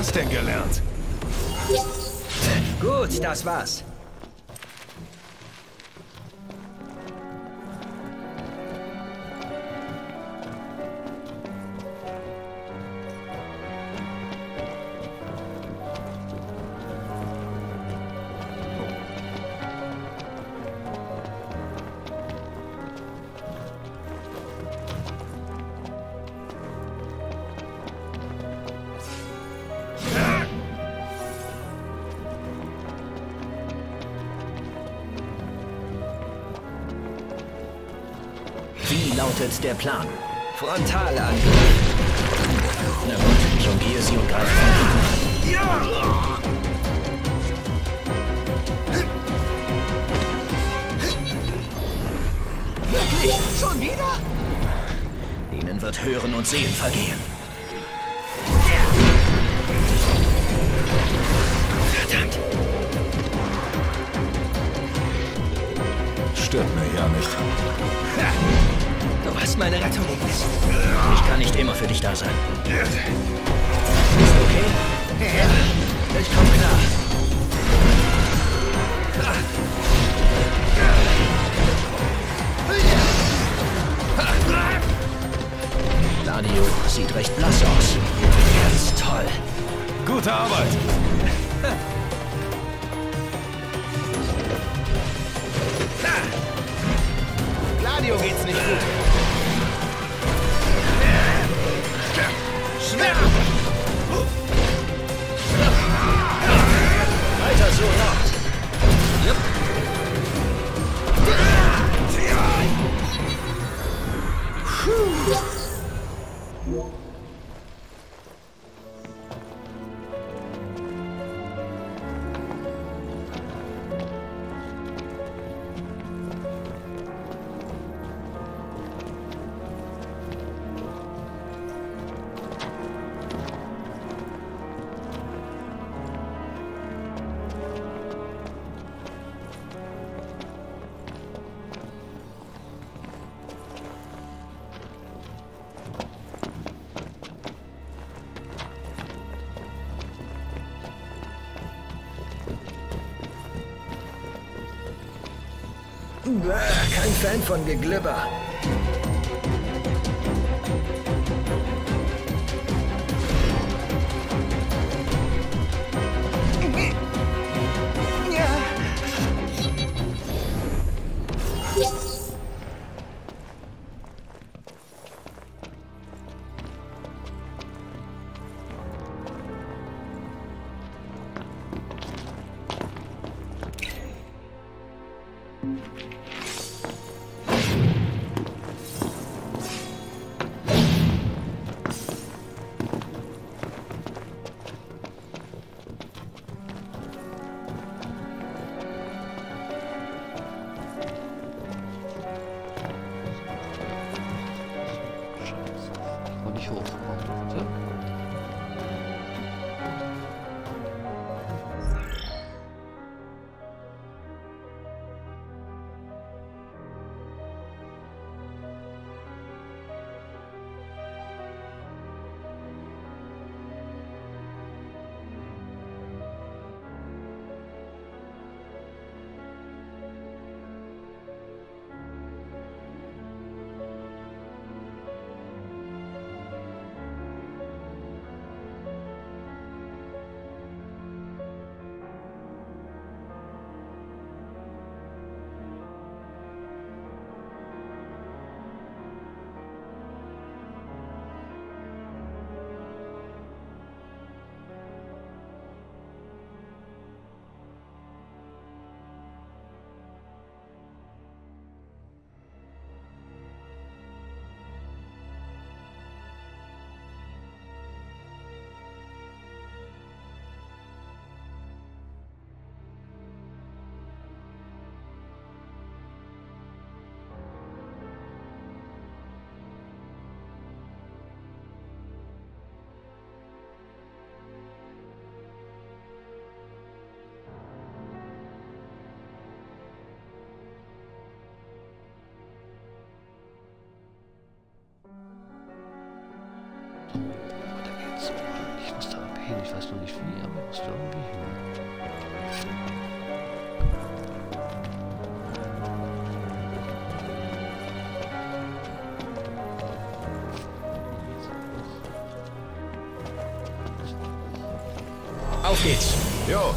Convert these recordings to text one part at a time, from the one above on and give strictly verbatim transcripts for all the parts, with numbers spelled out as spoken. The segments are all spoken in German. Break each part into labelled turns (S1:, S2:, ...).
S1: das denn gelernt?
S2: Gut, das war's.
S3: Wie lautet der Plan?
S2: Frontalangriff.
S3: Na gut, jongliere sie und greif von
S2: Wirklich? Schon wieder?
S3: Ihnen wird Hören und Sehen vergehen.
S2: Verdammt.
S1: Stört mir ja nicht.
S2: Du hast meine Rettung gegessen.
S3: Ich kann nicht immer für dich da sein.
S2: Ist okay? Ja, ich komm klar.
S3: Gladio sieht recht blass aus.
S2: Ganz toll.
S1: Gute Arbeit.
S2: Gladio geht's nicht gut. Schwer!
S3: Weiter so, Lord.
S2: Jupp. Bäh, kein Fan von Geglibber.
S4: So, ich muss da hin. Ich weiß noch nicht wie, aber ich muss da irgendwie hin.
S3: Auf geht's.
S1: Jo.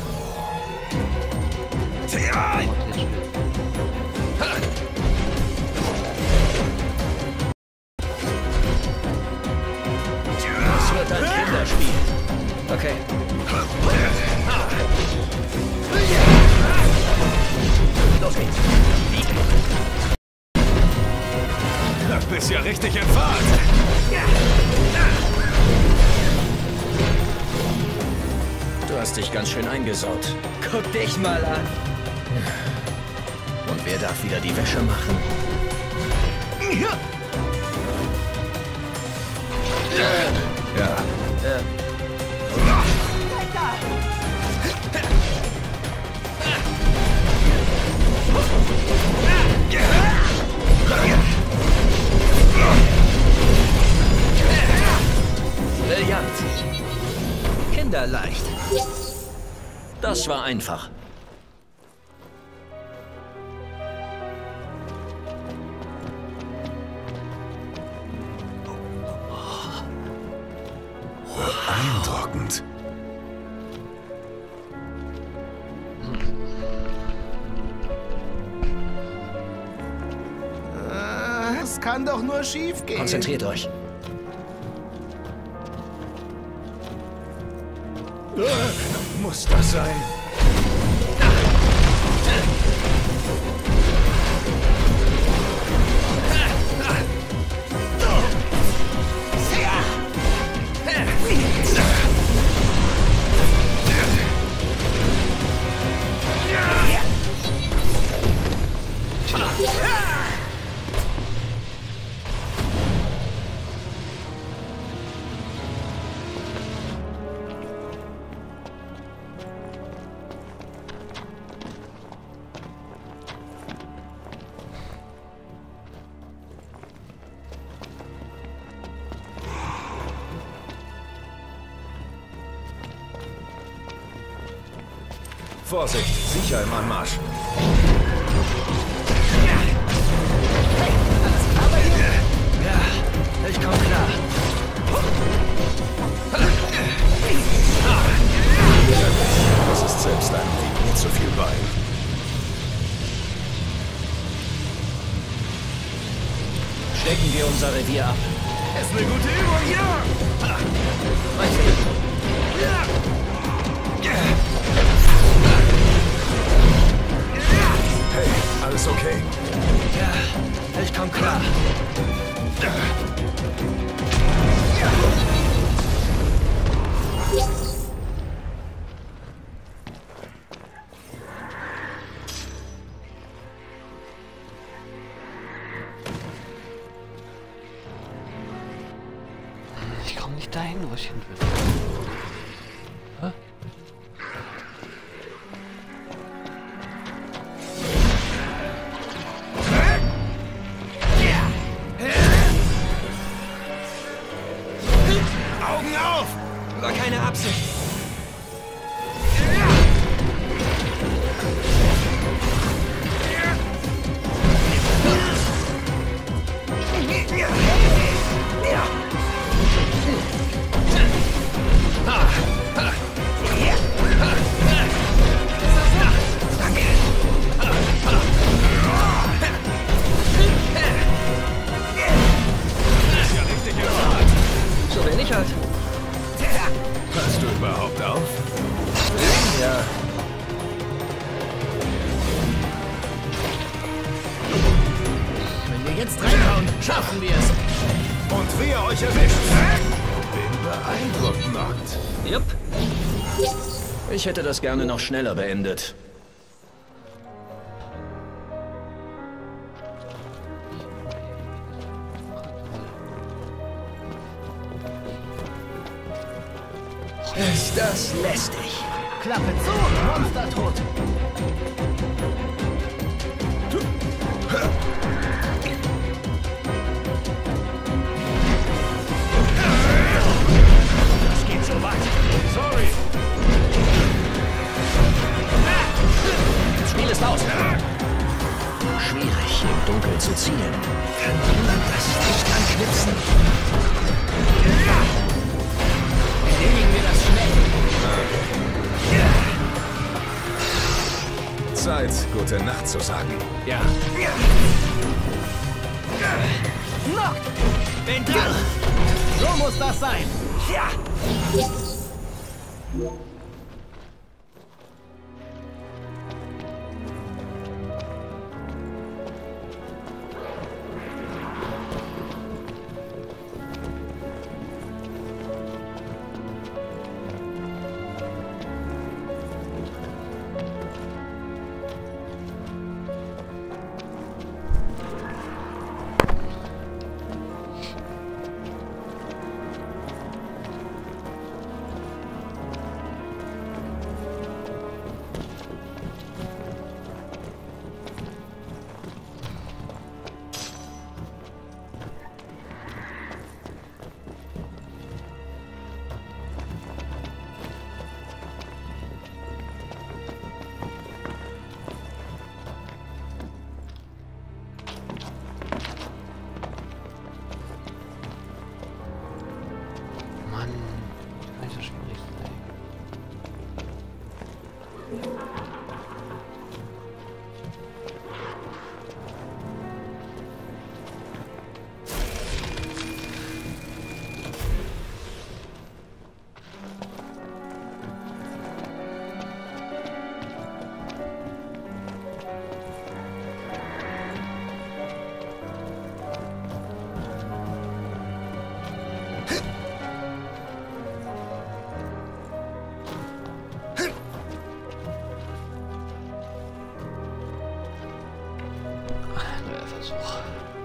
S3: Das wird ein Kinderspiel.
S2: Okay.
S3: Los geht's.
S1: Du bist ja richtig in Fahrt.
S3: Du hast dich ganz schön eingesaut.
S2: Guck dich mal an.
S3: Und wer darf wieder die Wäsche machen?
S1: Ja.
S2: Ja. Brillant. Kinderleicht.
S3: Das war einfach.
S1: Beeindruckend.
S5: Es kann doch nur schief gehen.
S3: Konzentriert euch.
S1: Muss das sein? Vorsicht, sicher im Anmarsch.
S2: Ja, ich komm klar.
S1: Das ist selbst einem wie mir zu viel bei.
S3: Stecken wir unser Revier ab.
S1: Ist eine gute Übung, ja!
S2: Mein Fehler.
S1: Hey, alles okay?
S2: Ja, ich komm klar.
S4: Ich komme nicht dahin, wo ich hin will. Hä?
S1: Augen auf!
S2: War keine Absicht.
S1: Ist ja richtig in Fahrt.
S2: So wenig halt.
S1: Hörst du überhaupt auf?
S2: Ja.
S5: Wenn wir jetzt reinhauen, schaffen wir es.
S1: Und wer euch erwischt, bin beeindruckend.
S2: Jupp.
S3: Ich hätte das gerne noch schneller beendet.
S2: Ist das lästig.
S5: Klappe zu, Monster tot.
S1: Zeit, gute Nacht zu sagen.
S3: Ja.
S2: Noch! Bin dran!
S5: So muss das sein.
S2: Ja!
S4: Mann, kann nicht so schwierig sein. Neuer Versuch.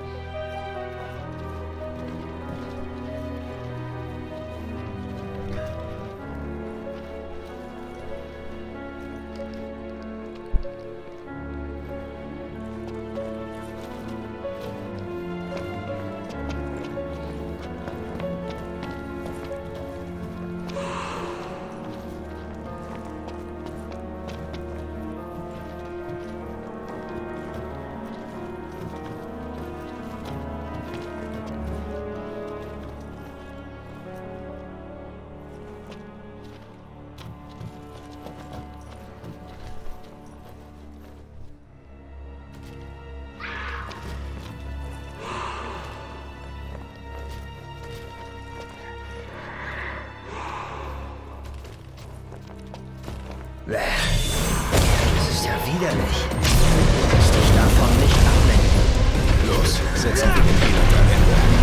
S2: Das ist ja widerlich. Lass dich davon nicht ablenken.
S1: Los, setzen wir den Widerstand ein Ende.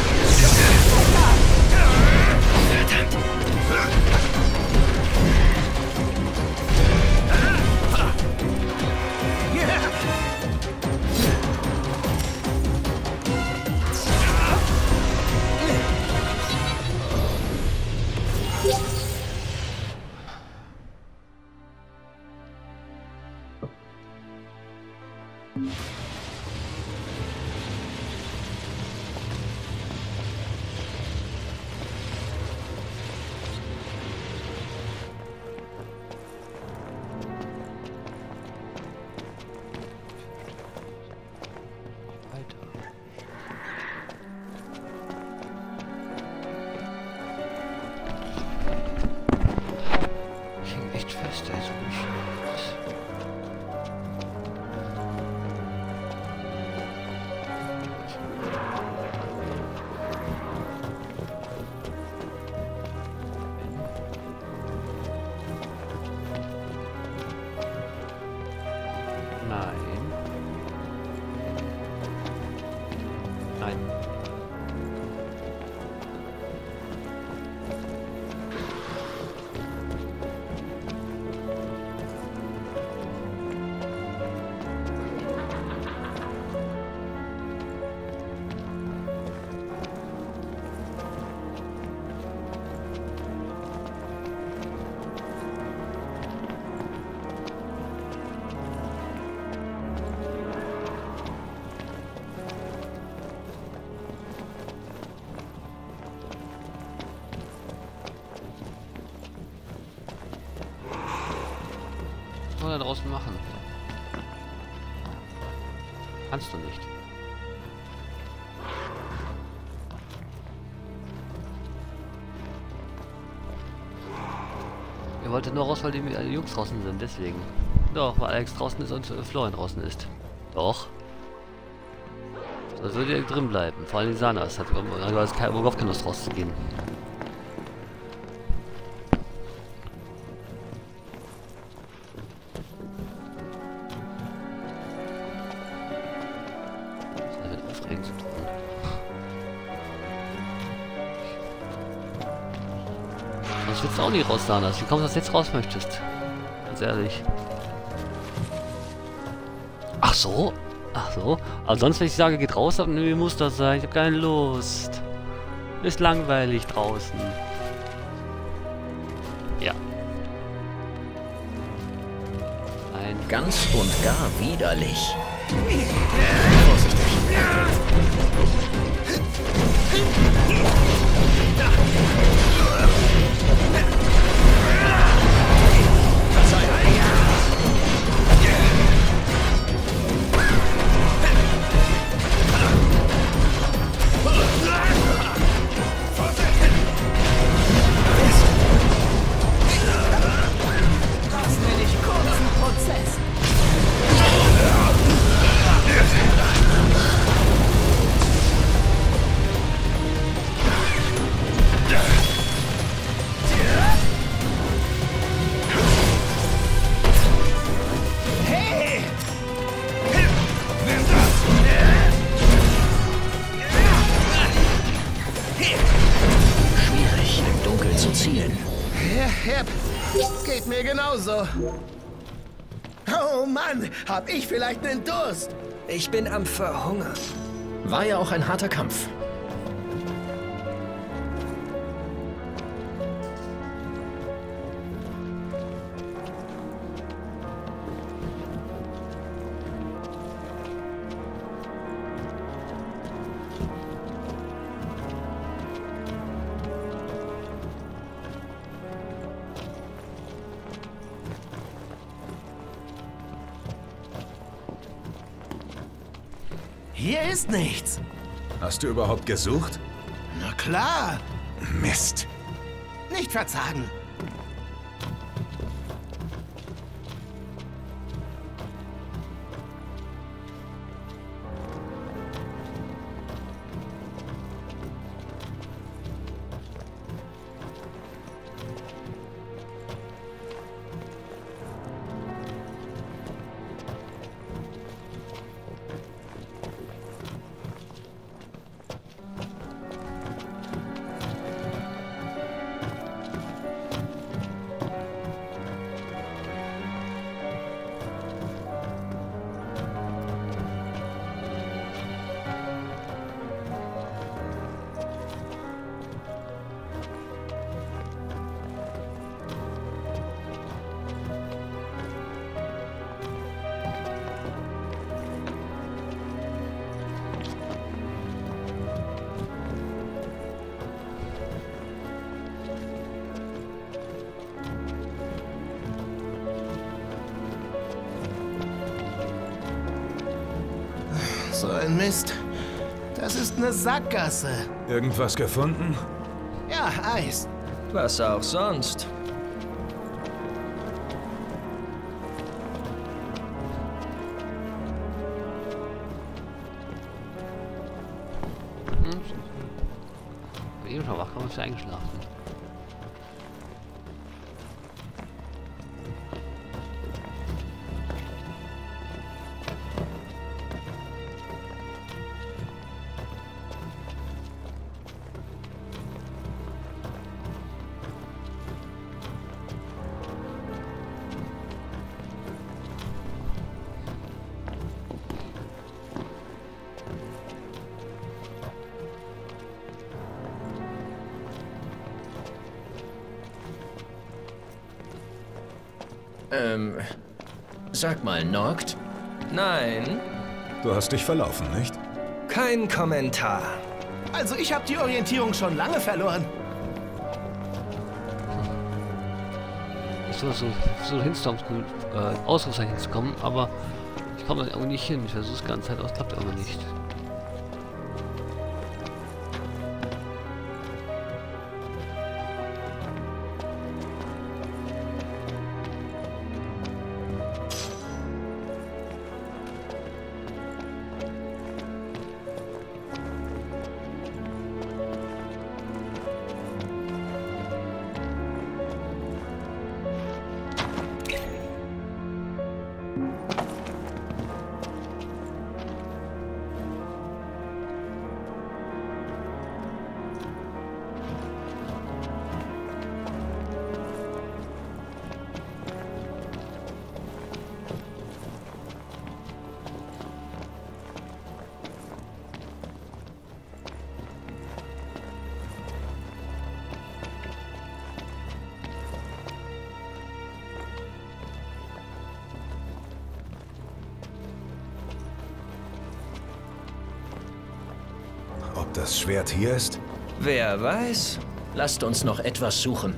S1: Was soll er daraus machen? Kannst du nicht. Er wollte nur raus, weil die Jungs draußen sind, deswegen.
S4: Doch, weil Alex draußen ist und äh, Florian draußen ist. Doch. Da würde er drin bleiben. Vor allem Sanas hat also kein, überhaupt keine Lust rauszugehen. Das wird aufregend zu tun. Das willst du auch nicht raus, Sanas. Wie kommst du, dass du jetzt raus möchtest? Ganz ehrlich. Ach so? Ach so? Aber sonst, wenn ich sage, geht raus, dann nee, muss das sein. Ich habe keine Lust. Ist langweilig draußen. Ja. Ein
S2: Ganz und gar widerlich.
S5: Geht mir genauso. Oh Mann, hab ich vielleicht einen Durst?
S2: Ich bin am Verhungern. War ja auch ein harter Kampf.
S5: Hier ist nichts.
S1: Hast du überhaupt gesucht?
S5: Na klar.
S1: Mist.
S5: Nicht verzagen. So ein Mist. Das ist eine Sackgasse.
S1: Irgendwas gefunden?
S5: Ja, Eis.
S2: Was auch sonst.
S4: Hm. Bin eben schon wach, aber ist ja eingeschlafen.
S2: Ähm, sag mal, Noct? Nein,
S1: Du hast dich verlaufen, nicht?
S2: kein Kommentar.
S5: Also ich habe die Orientierung schon lange verloren.
S4: Ich versuche so, so Hinstorms äh, Ausrufezeichen zu kommen, aber ich komme da irgendwie nicht hin. Ich versuche es die ganze Zeit, aber es klappt aber nicht.
S1: das Schwert hier ist?
S3: Wer weiß? Lasst uns noch etwas suchen.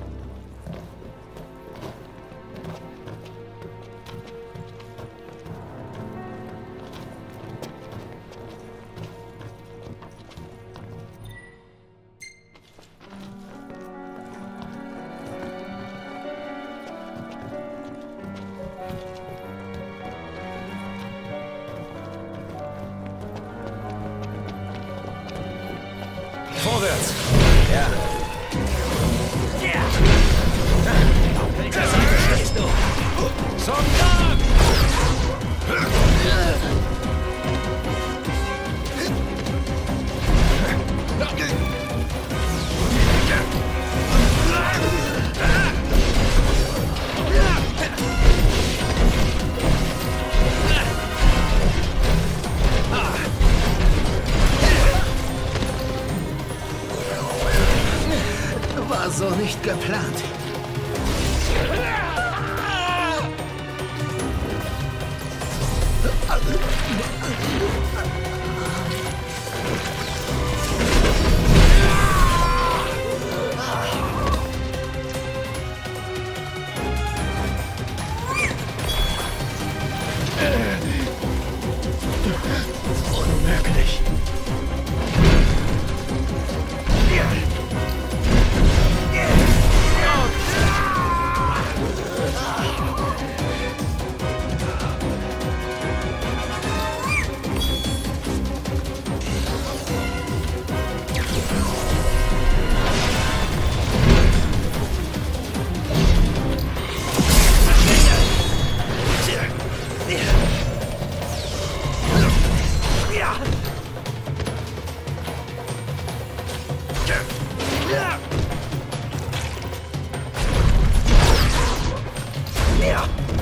S1: Vorwärts!
S3: Ja. Stehst du?
S1: Soldat!
S5: War so nicht geplant.
S3: Unmöglich. Ja.